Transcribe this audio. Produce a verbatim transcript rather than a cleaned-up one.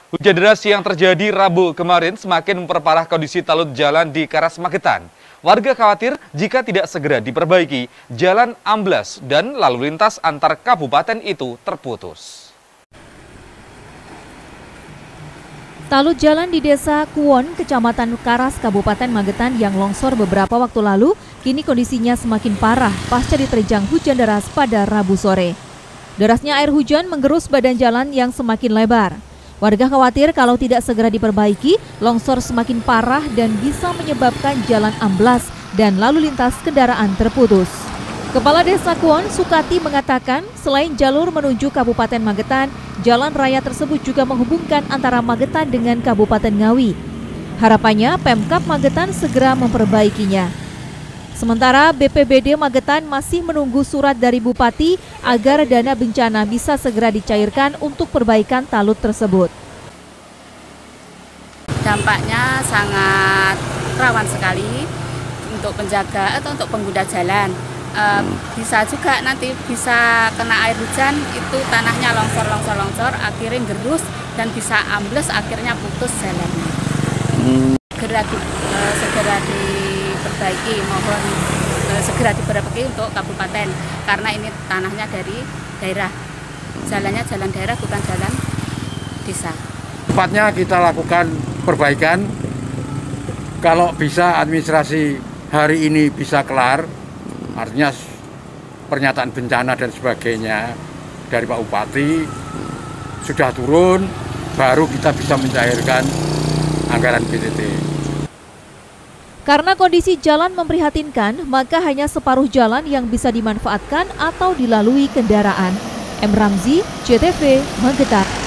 Hujan deras yang terjadi Rabu kemarin semakin memperparah kondisi talut jalan di Karas Magetan. Warga khawatir jika tidak segera diperbaiki, jalan amblas dan lalu lintas antar kabupaten itu terputus. Talut jalan di Desa Kuwon, Kecamatan Karas, Kabupaten Magetan yang longsor beberapa waktu lalu, kini kondisinya semakin parah pasca diterjang hujan deras pada Rabu sore. Derasnya air hujan menggerus badan jalan yang semakin lebar. Warga khawatir kalau tidak segera diperbaiki, longsor semakin parah dan bisa menyebabkan jalan amblas dan lalu lintas kendaraan terputus. Kepala Desa Kuwon, Sukati, mengatakan selain jalur menuju Kabupaten Magetan, jalan raya tersebut juga menghubungkan antara Magetan dengan Kabupaten Ngawi. Harapannya Pemkab Magetan segera memperbaikinya. Sementara B P B D Magetan masih menunggu surat dari Bupati agar dana bencana bisa segera dicairkan untuk perbaikan talut tersebut. Dampaknya sangat rawan sekali untuk penjaga atau untuk pengguna jalan. E, bisa juga nanti bisa kena air hujan, itu tanahnya longsor-longsor-longsor, akhirnya gerus dan bisa ambles, akhirnya putus jalannya. Segera, di, e, segera diperbaiki, mohon e, segera diperbaiki untuk kabupaten, karena ini tanahnya dari daerah, jalannya jalan daerah bukan jalan desa. Tepatnya kita lakukan perbaikan, kalau bisa administrasi hari ini bisa kelar, artinya pernyataan bencana dan sebagainya dari Pak Bupati sudah turun, baru kita bisa mencairkan anggaran B T T. Karena kondisi jalan memprihatinkan, maka hanya separuh jalan yang bisa dimanfaatkan atau dilalui kendaraan. M. Ramzi, C T V, Magetan.